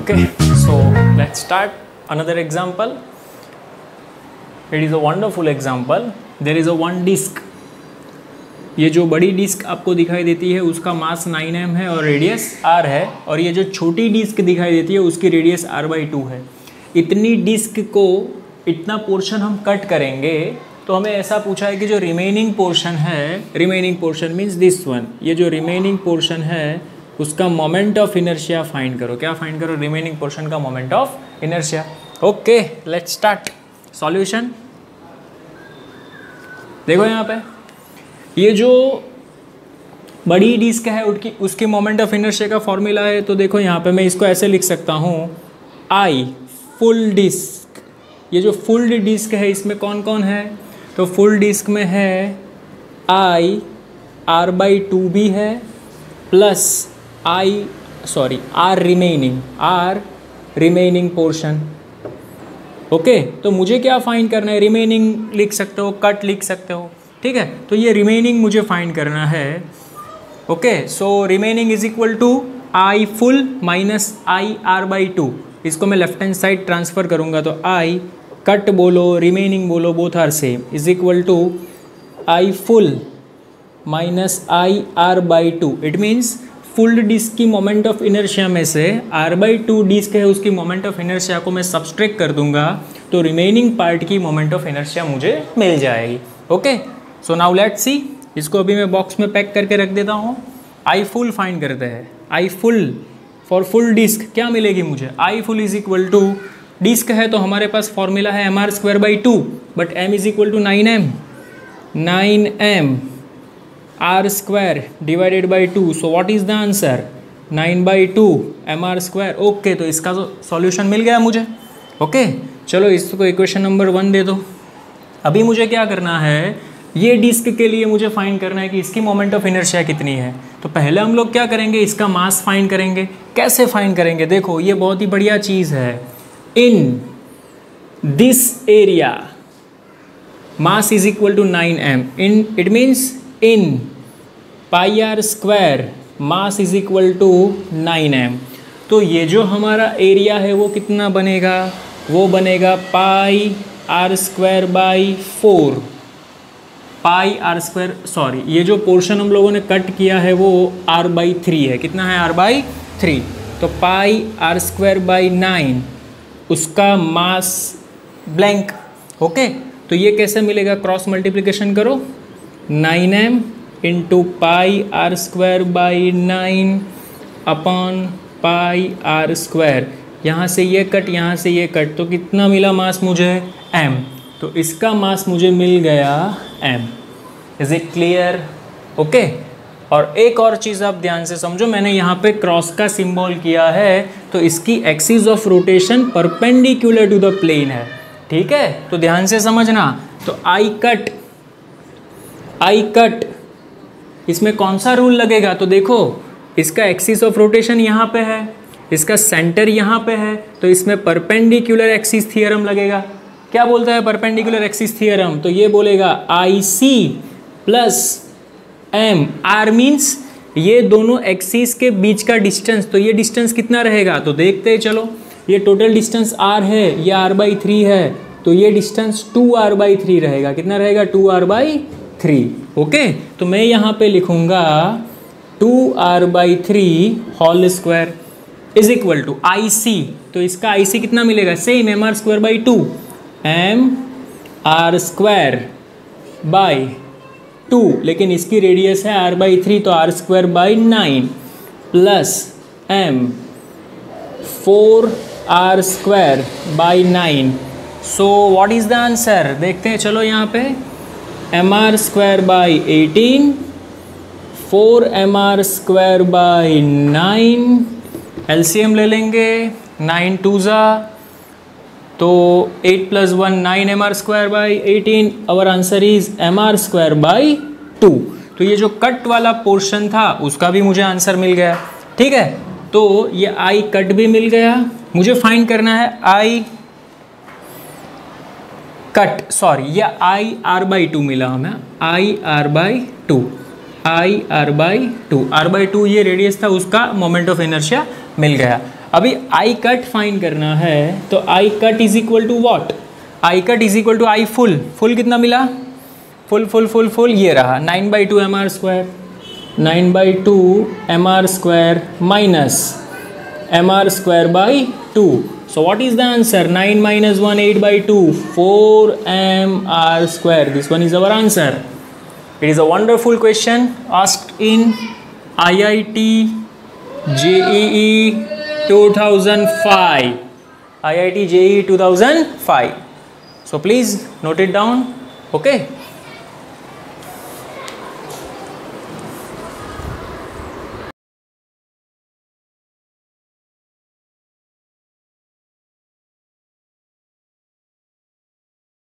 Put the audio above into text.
Okay, so let's start another example. It is a wonderful example. There is a one disk. ये जो बड़ी disc आपको दिखाई देती है उसका मास 9m है और रेडियस r है, और ये जो छोटी डिस्क दिखाई देती है उसकी रेडियस r/2 है। इतनी डिस्क को इतना पोर्शन हम कट करेंगे तो हमें ऐसा पूछा है कि जो रिमेनिंग पोर्शन है, remaining portion means this one, ये जो रिमेनिंग पोर्शन है उसका मोमेंट ऑफ इनर्शिया फाइंड करो। क्या फाइंड करो? रिमेनिंग पोर्शन का moment of inertia. Okay, let's start solution. देखो यहाँ पे ये जो बड़ी डिस्क है उसकी मोमेंट ऑफ इनर्शिया का फॉर्मूला है। तो देखो यहाँ पे मैं इसको ऐसे लिख सकता हूँ, आई फुल डिस्क। ये जो फुल डिस्क है इसमें कौन कौन है? तो फुल डिस्क में है आई r/2 भी है, plus R remaining portion. Okay, तो मुझे क्या फाइंड करना है? रिमेनिंग लिख सकते हो, कट लिख सकते हो, ठीक है। तो ये रिमेनिंग मुझे फाइंड करना है। Okay, so remaining is equal to I full minus I r/2। इसको मैं लेफ्ट हैंड साइड ट्रांसफर करूँगा तो आई कट बोलो, रिमेनिंग बोलो, both are same, is equal to I full minus I r/2। It means full disk की moment of inertia में से r/2 disc है उसकी मोमेंट ऑफ इनर्शिया को मैं सब्सट्रैक्ट कर दूंगा तो रिमेनिंग पार्ट की मोमेंट ऑफ इनर्शिया मुझे मिल जाएगी। Okay, so now let's see. इसको अभी मैं बॉक्स में पैक करके रख देता हूँ। आई फुल फाइंड करते हैं। I full for full disk क्या मिलेगी मुझे? I full is equal to, disk है तो हमारे पास फॉर्मूला है mr²/2, but m is equal to 9m r² divided by 2। So what is the answer? 9/2 mr²। Okay, तो इसका सॉल्यूशन मिल गया मुझे। ओके, चलो इसको इक्वेशन नंबर 1 दे दो। अभी मुझे क्या करना है? ये डिस्क के लिए मुझे फाइंड करना है कि इसकी मोमेंट ऑफ इनर्शिया कितनी है। तो पहले हम लोग क्या करेंगे? इसका मास फाइंड करेंगे। कैसे फाइंड करेंगे? देखो ये बहुत ही बढ़िया चीज़ है। In this area mass is equal to 9m। In it means in pi r² mass is equal to 9m। तो ये जो हमारा एरिया है वो कितना बनेगा? वो बनेगा पाई r²/4। पाई r², सॉरी, ये जो पोर्शन हम लोगों ने कट किया है वो r/3 है। कितना है? r/3। तो पाई r²/9 उसका मास ब्लैंक। ओके, तो ये कैसे मिलेगा? क्रॉस मल्टीप्लिकेशन करो, 9m into pi r²/9 upon pi r²। यहाँ से ये कट, यहाँ से ये कट, तो कितना मिला मास मुझे? m। तो इसका मास मुझे मिल गया m। Is it clear? Okay, और एक और चीज़ आप ध्यान से समझो, मैंने यहाँ पे क्रॉस का सिंबल किया है तो इसकी axis of rotation perpendicular to the plane है, ठीक है। तो ध्यान से समझना। तो आई कट इसमें कौन सा रूल लगेगा? तो देखो इसका एक्सिस ऑफ रोटेशन यहाँ पे है, इसका सेंटर यहाँ पे है, तो इसमें परपेंडिकुलर एक्सिस थ्योरम लगेगा। क्या बोलता है परपेंडिकुलर एक्सिस थ्योरम? तो ये बोलेगा IC plus M। R means ये दोनों एक्सिस के बीच का डिस्टेंस। तो ये डिस्टेंस कितना रहेगा? तो देखते हैं, चलो। ये टोटल डिस्टेंस R है, ये r/3 है, तो ये डिस्टेंस 2r/3 रहेगा। कितना रहेगा? 2r/3। ओके, तो मैं यहाँ पे लिखूँगा 2r/3 whole square is equal to IC। तो इसका IC कितना मिलेगा? सेम mr²/2, mr²/2, लेकिन इसकी रेडियस है r/3 तो r²/9 plus m 4r²/9। So what is the answer? देखते हैं, चलो यहाँ पे mr²/18 4mr²/9 LCM ले लेंगे, 9 2 ज़ा तो 8 + 1 9 mr²/18। Our answer is mr²/2। तो ये जो कट वाला पोर्शन था उसका भी मुझे आंसर मिल गया, ठीक है। तो ये आई कट भी मिल गया। मुझे फाइंड करना है आई कट, सॉरी, ये आई r/2 मिला हमें, आई r/2। r/2 ये रेडियस था, उसका मोमेंट ऑफ इनर्शिया मिल गया। अभी आई कट फाइंड करना है, तो I cut is equal to what, I cut is equal to I full, full कितना मिला, फुल फुल फुल फुल ये रहा 9/2 mr², 9/2 mr² minus mr²/2. So what is the answer? 9 minus 1, 8/2, 4 mr². This one is our answer. It is a wonderful question asked in IIT JEE 2005. IIT JEE 2005. So please note it down. Okay.